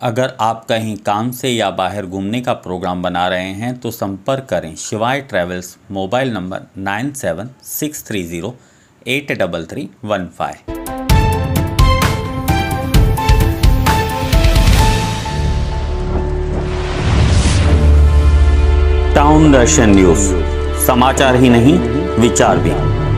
अगर आप कहीं काम से या बाहर घूमने का प्रोग्राम बना रहे हैं तो संपर्क करें Shivay travels. Mobile number 9763083315। Town Darshan news, समाचार ही नहीं विचार भी।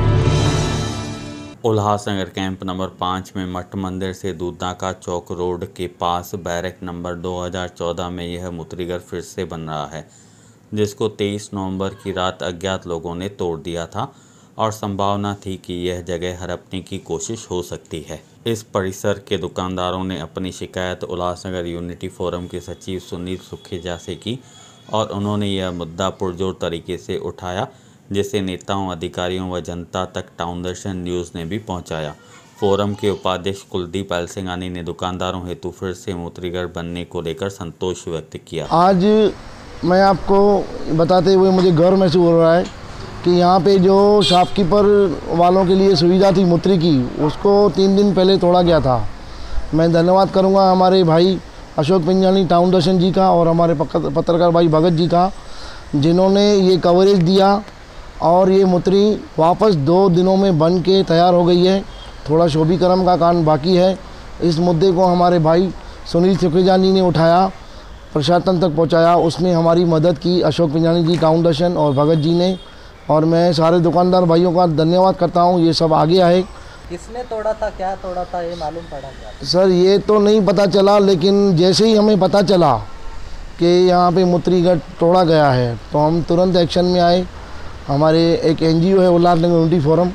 उल्लासनगर कैंप नंबर 5 में मठ मंदिर से दूधनाका चौक रोड के पास बैरक नंबर 2014 में यह मूत्रिघर फिर से बन रहा है, जिसको 23 नवंबर की रात अज्ञात लोगों ने तोड़ दिया था और संभावना थी कि यह जगह हड़पने की कोशिश हो सकती है। इस परिसर के दुकानदारों ने अपनी शिकायत उल्लासनगर यूनिटी फोरम के सचिव सुनील सुखेजा से की और उन्होंने यह मुद्दा पुरजोर तरीके से उठाया, जिसे नेताओं, अधिकारियों व जनता तक टाउन दर्शन न्यूज़ ने भी पहुंचाया। फोरम के उपाध्यक्ष कुलदीप एलसिंगानी ने दुकानदारों हेतु फिर से मूत्रिघर बनने को लेकर संतोष व्यक्त किया। आज मैं आपको बताते हुए मुझे गर्व महसूस हो रहा है कि यहाँ पे जो शॉपकीपर वालों के लिए सुविधा थी मूत्री की, उसको 3 दिन पहले तोड़ा गया था। मैं धन्यवाद करूँगा हमारे भाई अशोक पिंजानी टाउन दर्शन जी का और हमारे पत्रकार भाई भगत जी का, जिन्होंने ये कवरेज दिया और ये मूत्री वापस 2 दिनों में बन के तैयार हो गई है। थोड़ा शोभीकरण का काम बाकी है। इस मुद्दे को हमारे भाई सुनील सुखेजा जी ने उठाया, प्रशासन तक पहुंचाया, उसमें हमारी मदद की अशोक पिंजानी जी टाउन दर्शन और भगत जी ने, और मैं सारे दुकानदार भाइयों का धन्यवाद करता हूं। ये सब आगे आए। किसने तोड़ा था, क्या तोड़ा था, ये मालूम पड़ा क्या? सर ये तो नहीं पता चला, लेकिन जैसे ही हमें पता चला कि यहाँ पे मूत्रिघर तोड़ा गया है तो हम तुरंत एक्शन में आए। हमारे एक NGO है उल्लासनगर यूनिटी फोरम,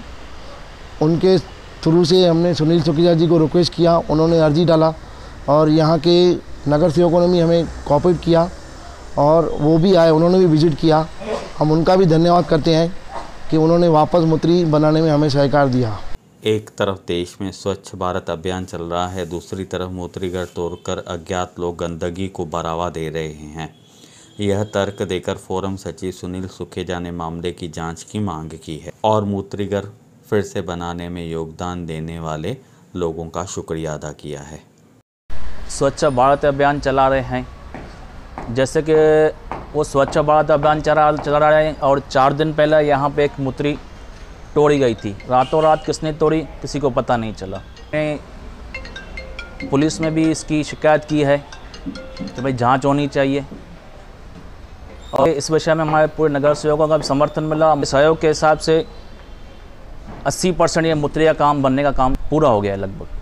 उनके थ्रू से हमने सुनील सुखेजा जी को रिक्वेस्ट किया, उन्होंने अर्जी डाला और यहाँ के नगर सेवकों ने भी हमें कोऑपरेट किया और वो भी आए, उन्होंने भी विजिट किया। हम उनका भी धन्यवाद करते हैं कि उन्होंने वापस मूत्री बनाने में हमें सहकार दिया। एक तरफ देश में स्वच्छ भारत अभियान चल रहा है, दूसरी तरफ मूत्रिघर तोड़कर अज्ञात लोग गंदगी को बढ़ावा दे रहे हैं। यह तर्क देकर फोरम सचिव सुनील सुखेजा ने मामले की जांच की मांग की है और मूत्रिघर फिर से बनाने में योगदान देने वाले लोगों का शुक्रिया अदा किया है। स्वच्छ भारत अभियान चला रहे हैं, जैसे कि वो स्वच्छ भारत अभियान चला रहे हैं और 4 दिन पहले यहाँ पे एक मूत्री तोड़ी गई थी। रातों रात किसने तोड़ी किसी को पता नहीं चला। पुलिस में भी इसकी शिकायत की है कि भाई जांच होनी चाहिए और इस विषय में हमारे पूरे नगर सेवकों का समर्थन मिला। सहयोग के हिसाब से 80% ये मूत्री का काम बनने का काम पूरा हो गया है लगभग।